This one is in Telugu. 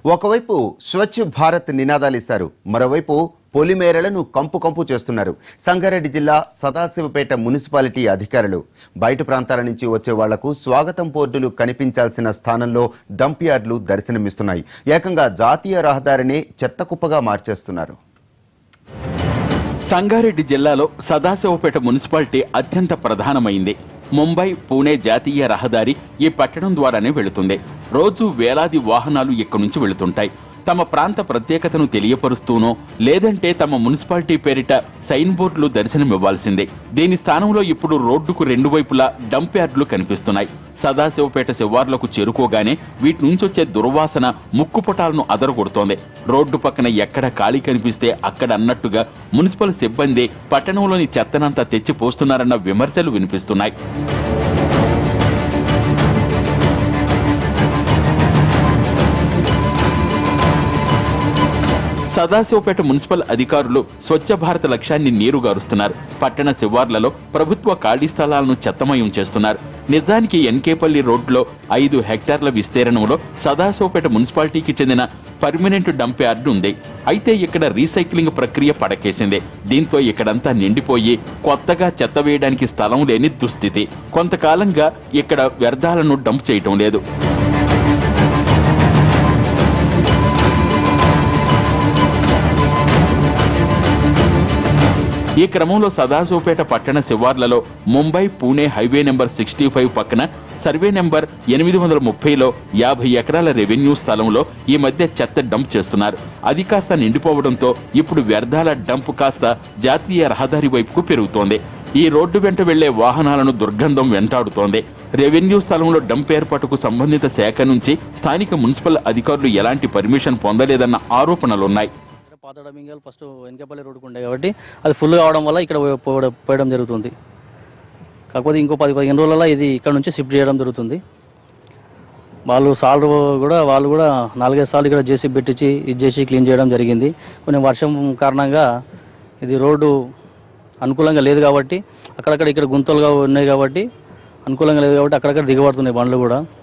ఒకవైపు స్వచ్ఛ భారత్ నినాదాలు ఇస్తారు, మరోవైపు పొలిమేరలను కంపు చేస్తున్నారు. సంగారెడ్డి జిల్లా సదాశివపేట మున్సిపాలిటీ అధికారులు బయట ప్రాంతాల నుంచి వచ్చే వాళ్లకు స్వాగతం బోర్డులు కనిపించాల్సిన స్థానంలో డంప్ యార్డులు దర్శనమిస్తున్నాయి. ఏకంగా జాతీయ రహదారినే చెత్తకుప్పగా మార్చేస్తున్నారు. సంగారెడ్డి జిల్లాలో సదాశివపేట మున్సిపాలిటీ అత్యంత ప్రధానమైంది. ముంబై పూణే జాతీయ రహదారి ఈ పట్టణం ద్వారానే వెళుతుంది. రోజు వేలాది వాహనాలు ఇక్కడి నుంచి వెళుతుంటాయి. తమ ప్రాంత ప్రత్యేకతను తెలియపరుస్తూనో లేదంటే తమ మున్సిపాలిటీ పేరిట సైన్ బోర్డులు దర్శనమివ్వాల్సిందే. దీని స్థానంలో ఇప్పుడు రోడ్డుకు రెండు వైపులా డంప్ యార్డులు కనిపిస్తున్నాయి. సదాశివపేట శివార్లకు చేరుకోగానే వీటి నుంచి వచ్చే దుర్వాసన ముక్కుపుటాలను అదరగొడుతోంది. రోడ్డు పక్కన ఎక్కడ ఖాళీ కనిపిస్తే అక్కడ అన్నట్టుగా మున్సిపల్ సిబ్బంది పట్టణంలోని చెత్తనంతా తెచ్చి పోస్తున్నారన్న విమర్శలు వినిపిస్తున్నాయి. సదాశివపేట మున్సిపల్ అధికారులు స్వచ్ఛ భారత్ లక్ష్యాన్ని నీరుగారుస్తున్నారు. పట్టణ శివార్లలో ప్రభుత్వ ఖాళీ స్థలాలను చెత్తమయం చేస్తున్నారు. నిజానికి ఎన్కేపల్లి రోడ్లో 5 హెక్టార్ల విస్తీర్ణంలో సదాశివపేట మున్సిపాలిటీకి చెందిన పర్మనెంట్ డంప్ యార్డు ఉంది. అయితే ఇక్కడ రీసైక్లింగ్ ప్రక్రియ పడకేసింది. దీంతో ఇక్కడంతా నిండిపోయి కొత్తగా చెత్త వేయడానికి స్థలం లేని దుస్థితి. కొంతకాలంగా ఇక్కడ వ్యర్థాలను డంప్ చేయటం లేదు. ఈ క్రమంలో సదాశివపేట పట్టణ శివార్లలో ముంబై పూణే హైవే నెంబర్ 65 పక్కన సర్వే నెంబర్ 830లో 50 ఎకరాల రెవెన్యూ స్థలంలో ఈ మధ్య చెత్త డంప్ చేస్తున్నారు. అది కాస్త నిండిపోవడంతో ఇప్పుడు వ్యర్థాల డంప్ కాస్త జాతీయ రహదారి వైపుకు పెరుగుతోంది. ఈ రోడ్డు వెంట వెళ్లే వాహనాలను దుర్గంధం వెంటాడుతోంది. రెవెన్యూ స్థలంలో డంప్ ఏర్పాటుకు సంబంధిత శాఖ నుంచి స్థానిక మున్సిపల్ అధికారులు ఎలాంటి పర్మిషన్ పొందలేదన్న ఆరోపణలున్నాయి. పాత డంపింగ్ ఫస్ట్ ఎన్కేపల్లి రోడ్డుకు ఉండే కాబట్టి అది ఫుల్ కావడం వల్ల ఇక్కడ పోయడం జరుగుతుంది. కాకపోతే ఇంకో 10-15 రోజులలో ఇది ఇక్కడ నుంచి షిఫ్ట్ చేయడం జరుగుతుంది. వాళ్ళు కూడా 4-5 సార్లు ఇక్కడ జేసీబీ పెట్టించి ఇది చేసి క్లీన్ చేయడం జరిగింది. కొంచెం వర్షం కారణంగా ఇది రోడ్డు అనుకూలంగా లేదు కాబట్టి అక్కడక్కడ ఇక్కడ గుంతలుగా ఉన్నాయి కాబట్టి అనుకూలంగా లేదు కాబట్టి అక్కడక్కడ దిగబడుతున్నాయి బండ్లు కూడా.